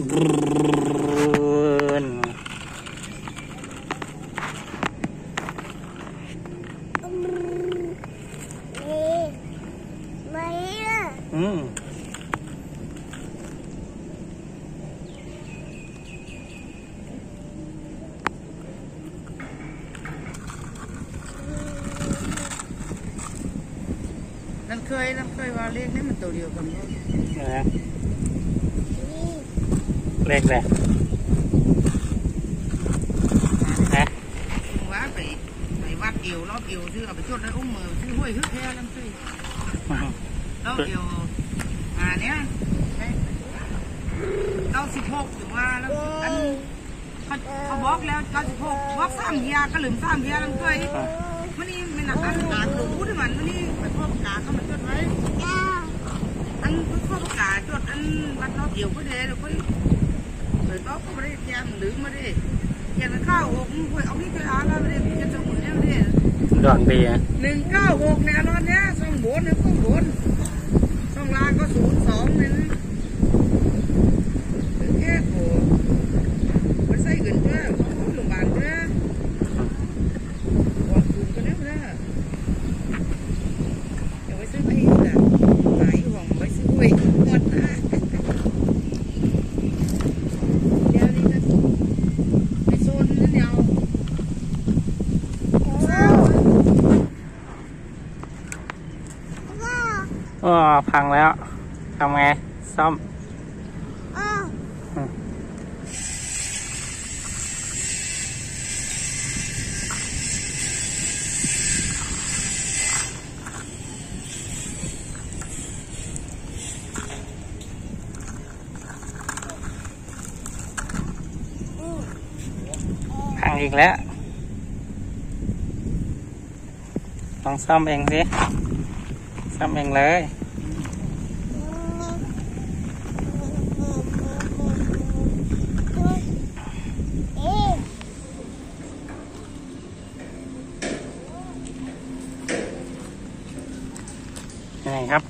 นั่นเคยว่าเลขนี่มันตัวเดียวกันก็เลขเลยว่าไปวัดเอวรอบเอวชื่อเอาไปชดแล้วอุ้มมือชื่อห้วยฮึกแท้น้ำซื่อรอบเอวเนี้ย96ถึงว่าแล้วอันเขาบอกแล้ว96บอก3 เฮียก็ลืม3 เฮียน้ำเคยมันนี่ไม่หนักการดูด้วยมันนี่ไปพ่อประกาศเขามาจดไว้อันพ่อประกาศจดอันวัดรอบเอวก็ได้แล้วก็เลยต้องก็ไม่ได้แจมหรือไม่ได้แจมข้าว6เอาที่เคยอ่านแล้วไม่ได้จะส่งเนี่ยไม่ได้ดอนปี 196เนี่ยรอบเนี้ยส่งบนส่งล่างก็02เนี่ยแค่โหมันใส่เงินเพื่อโรงพยาบาลเพื่อวางคืนก็ได้นะอย่าไปซื้อพี่นะหายห่วงไปซื้อหวยหมดนะเดี๋ยวนี้นะในโซนนั้นเดียวพังแล้วทำไงซ่อมพังอีกแล้วลองซ่อมเองสิซ่อมเองเลยยังไงครับ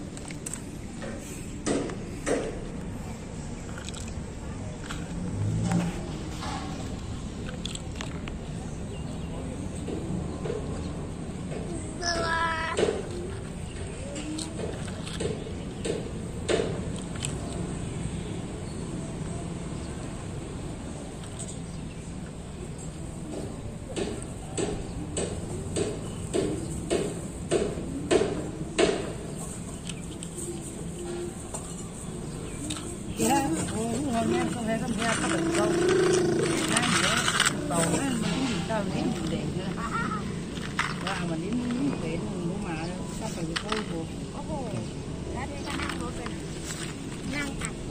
เนี่ยเขาให้คำแพทย์เขาเป็นเรานั่นเด็กเต่านั่นมันเต่าเลี้ยงเด็กเลยว่าวันนี้มันเป็นรู้มาแล้วถ้าไปเข้าถูกโอ้โหแล้วเดี๋ยวจะนั่งรถไปนั่งอัด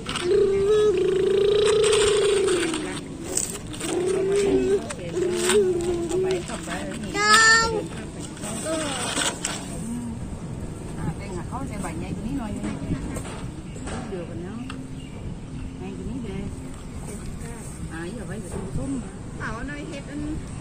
เอาไปขับไปเป็นหักเขาใส่ใบใหญ่ตัวนี้หน่อยเดือดกันเนาะngay cái này giờ phải bị thun mà bảo nói hết anh